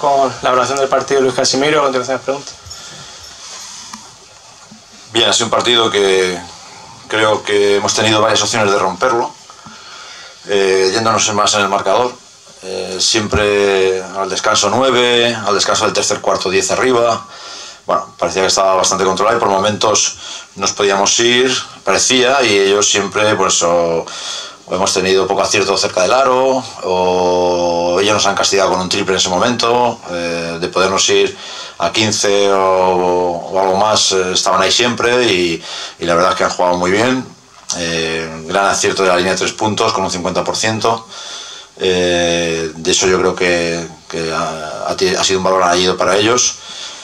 con la valoración del partido, Luis Casimiro, a continuación las preguntas. Bien, ha sido un partido que creo que hemos tenido varias opciones de romperlo, yéndonos más en el marcador. Siempre al descanso 9, al descanso del tercer cuarto 10 arriba. Bueno, parecía que estaba bastante controlado y por momentos nos podíamos ir, parecía, y ellos siempre pues o hemos tenido poco acierto cerca del aro, o ellos nos han castigado con un triple en ese momento, de podernos ir a 15 o algo más, estaban ahí siempre y la verdad es que han jugado muy bien. Gran acierto de la línea de 3 puntos con un 50%. De eso yo creo que ha sido un valor añadido para ellos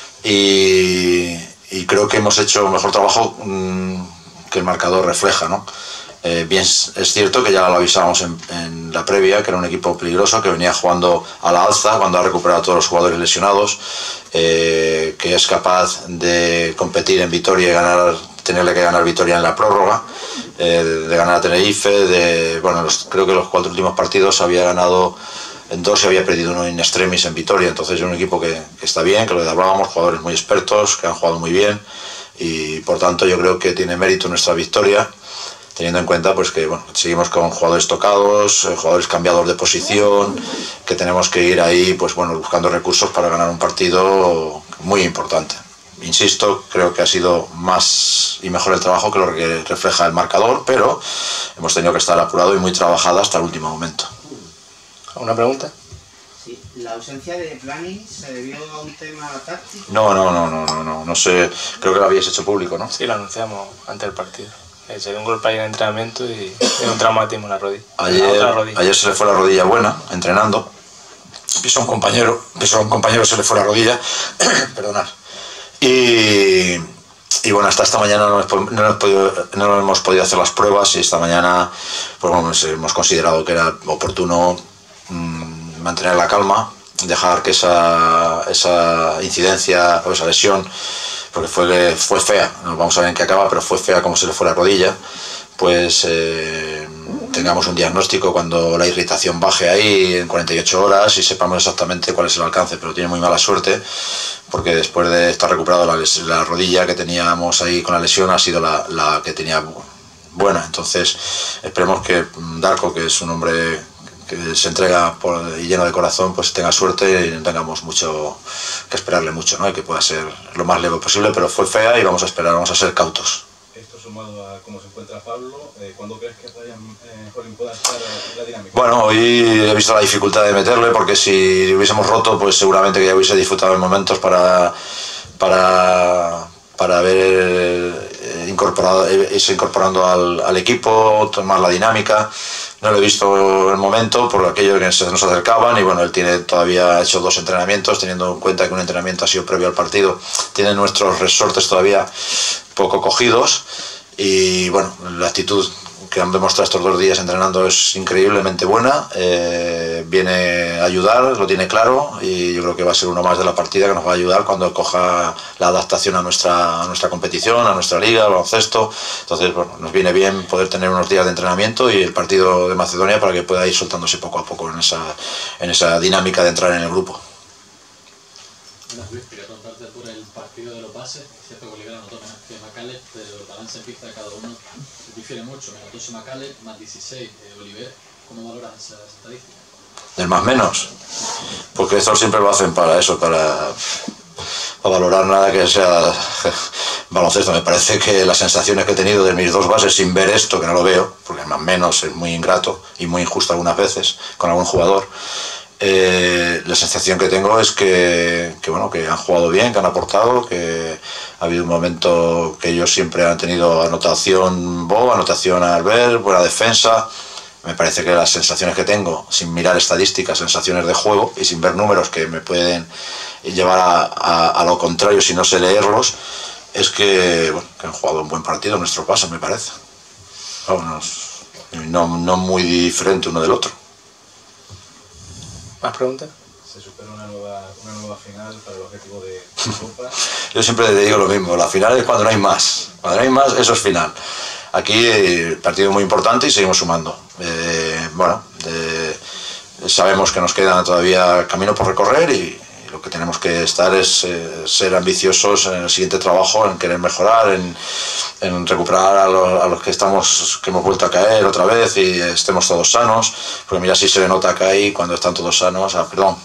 y creo que hemos hecho un mejor trabajo que el marcador refleja, ¿no? Bien, es cierto que ya lo avisábamos en la previa, que era un equipo peligroso, que venía jugando a la alza cuando ha recuperado a todos los jugadores lesionados, que es capaz de competir en Vitoria y ganar, tenerle que ganar Vitoria en la prórroga, de ganar a Tenerife, bueno, creo que los 4 últimos partidos había ganado en 2 y había perdido uno in extremis en Vitoria, entonces es un equipo que está bien, que lo hablábamos, jugadores muy expertos, que han jugado muy bien y por tanto yo creo que tiene mérito nuestra victoria, teniendo en cuenta pues que bueno, seguimos con jugadores tocados, jugadores cambiados de posición, que tenemos que ir ahí pues bueno, buscando recursos para ganar un partido muy importante. Insisto, creo que ha sido más y mejor el trabajo que lo que refleja el marcador, pero hemos tenido que estar apurado y muy trabajada hasta el último momento. ¿Alguna pregunta? Sí, ¿la ausencia de planning se debió a un tema táctico? No sé, creo que lo habíais hecho público, ¿no? Sí, lo anunciamos antes del partido. Se dio un golpe ahí en el entrenamiento y un traumatismo en la rodilla. Ayer se le fue la rodilla buena, entrenando. Pisó a un compañero, se le fue la rodilla, perdonad. Y bueno, hasta esta mañana no hemos podido hacer las pruebas y esta mañana pues bueno, hemos considerado que era oportuno mantener la calma, dejar que esa incidencia o esa lesión, porque fue fea, no vamos a ver en qué acaba, pero fue fea como se le fue la rodilla, pues tengamos un diagnóstico cuando la irritación baje ahí en 48 horas y sepamos exactamente cuál es el alcance, pero tiene muy mala suerte porque después de estar recuperado la rodilla que teníamos ahí con la lesión ha sido la que tenía buena, entonces esperemos que Darko, que es un hombre que se entrega y lleno de corazón, pues tenga suerte y no tengamos mucho que esperarle mucho, ¿no? Y que pueda ser lo más leve posible, pero fue fea y vamos a esperar, vamos a ser cautos. Esto sumado a cómo se encuentra Pablo, ¿cuándo crees que Ryan Holling pueda estar en la dinámica? Bueno, hoy he visto la dificultad de meterle porque si hubiésemos roto, pues seguramente que ya hubiese disfrutado en momentos para ver irse incorporando al equipo, tomar la dinámica. No lo he visto en el momento por aquello que se nos acercaban y bueno, él todavía ha hecho 2 entrenamientos, teniendo en cuenta que un entrenamiento ha sido previo al partido, tiene nuestros resortes todavía poco cogidos y bueno, la actitud que han demostrado estos 2 días entrenando es increíblemente buena, viene a ayudar, lo tiene claro y yo creo que va a ser uno más de la partida que nos va a ayudar cuando coja la adaptación a nuestra competición, a nuestra liga, al baloncesto. Entonces bueno, nos viene bien poder tener unos días de entrenamiento y el partido de Macedonia para que pueda ir soltándose poco a poco en esa dinámica de entrar en el grupo. Luis, quería preguntarte por el partido de los bases. Es cierto que Oliver anotó menos que Macalé, pero el balance en pista de cada uno difiere mucho. Menos 12 Macalé, más 16 Oliver. ¿Cómo valoras esa estadística? ¿Del más menos? Porque esto siempre lo hacen para eso, para valorar nada que sea baloncesto. Me parece que las sensaciones que he tenido de mis 2 bases sin ver esto, que no lo veo, porque el más menos es muy ingrato y muy injusto algunas veces con algún jugador. La sensación que tengo es que han jugado bien, que han aportado, que ha habido un momento que ellos siempre han tenido anotación anotación al ver, buena defensa. Me parece que las sensaciones que tengo, sin mirar estadísticas, sensaciones de juego y sin ver números que me pueden llevar a lo contrario si no sé leerlos, es que han jugado un buen partido nuestros pasos, me parece. No muy diferente uno del otro. ¿Más preguntas? Se supera una nueva final para el objetivo de Copa. Yo siempre te digo lo mismo, la final es cuando no hay más. Cuando no hay más, eso es final. Aquí el partido muy importante y seguimos sumando. Sabemos que nos queda todavía camino por recorrer y lo que tenemos que estar es ser ambiciosos en el siguiente trabajo, en querer mejorar, en recuperar a los que hemos vuelto a caer otra vez y estemos todos sanos, porque mira si se le nota que ahí cuando están todos sanos,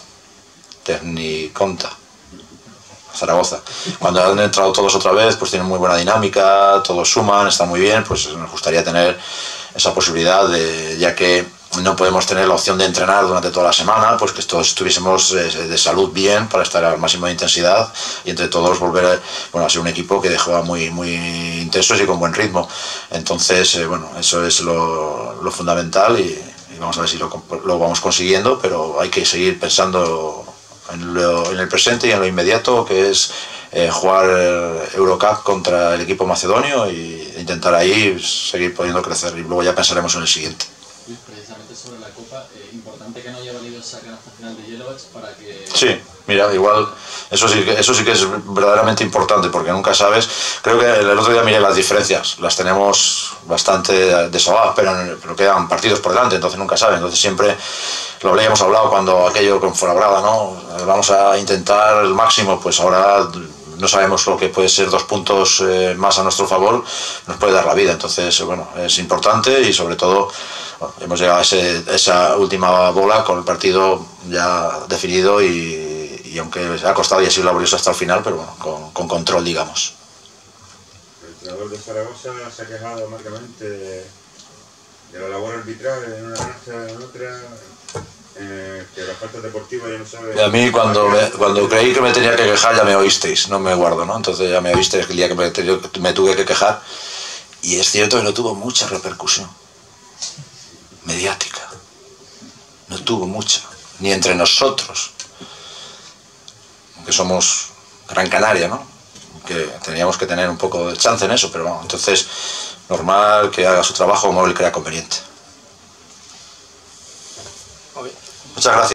Tecniconta, Zaragoza. Cuando han entrado todos otra vez, pues tienen muy buena dinámica, todos suman, están muy bien, pues nos gustaría tener esa posibilidad ya que no podemos tener la opción de entrenar durante toda la semana, pues que todos estuviésemos de salud bien para estar al máximo de intensidad y entre todos volver a ser un equipo que juega muy intensos y con buen ritmo. Entonces, eso es lo fundamental y vamos a ver si lo vamos consiguiendo, pero hay que seguir pensando en el presente y en lo inmediato, que es jugar Eurocup contra el equipo macedonio e intentar ahí seguir pudiendo crecer y luego ya pensaremos en el siguiente. Precisamente sobre la Copa, importante que no haya valido esa canasta final de Jelovac para que... Sí, mira, igual, eso sí que es verdaderamente importante, porque nunca sabes. Creo que el otro día miré las diferencias, las tenemos bastante desahogadas, pero quedan partidos por delante, entonces nunca sabes. Entonces siempre lo habíamos hablado cuando aquello con Fuenlabrada, ¿no? Vamos a intentar el máximo, pues ahora no sabemos lo que puede ser 2 puntos más a nuestro favor, nos puede dar la vida. Entonces, es importante y sobre todo hemos llegado a esa última bola con el partido ya definido y aunque ha costado y ha sido laborioso hasta el final, pero con control, digamos. El entrenador de Zaragoza se ha quejado amargamente de la labor arbitral en una cancha en otra, que la falta deportiva ya no sabe... Y a mí cuando creí que me tenía que quejar ya me oísteis, no me guardo, ¿no? Entonces ya me oísteis el día que me tuve que quejar y es cierto que no tuvo mucha repercusión mediática, no tuvo mucha, ni entre nosotros, que somos Gran Canaria, ¿no? Que teníamos que tener un poco de chance en eso, pero entonces normal que haga su trabajo como él crea conveniente. Muchas gracias.